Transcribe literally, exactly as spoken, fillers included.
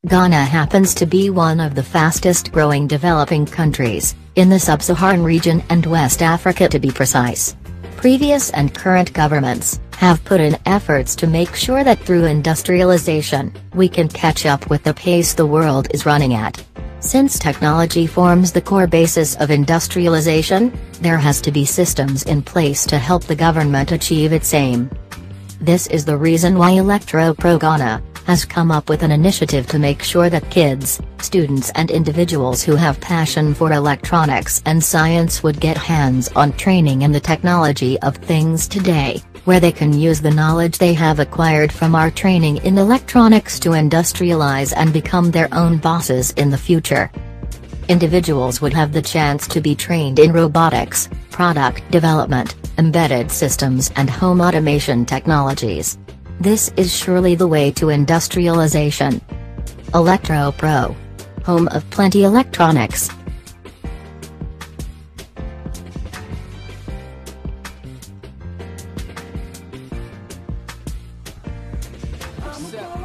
Ghana happens to be one of the fastest growing developing countries, in the sub-Saharan region and West Africa to be precise. Previous and current governments have put in efforts to make sure that through industrialization, we can catch up with the pace the world is running at. Since technology forms the core basis of industrialization, there has to be systems in place to help the government achieve its aim. This is the reason why ELECTROPRO Ghana has come up with an initiative to make sure that kids, students and individuals who have passion for electronics and science would get hands-on training in the technology of things today, where they can use the knowledge they have acquired from our training in electronics to industrialize and become their own bosses in the future. Individuals would have the chance to be trained in robotics, product development, embedded systems and home automation technologies. This is surely the way to industrialization. ELECTROPRO, home of plenty electronics. Accept.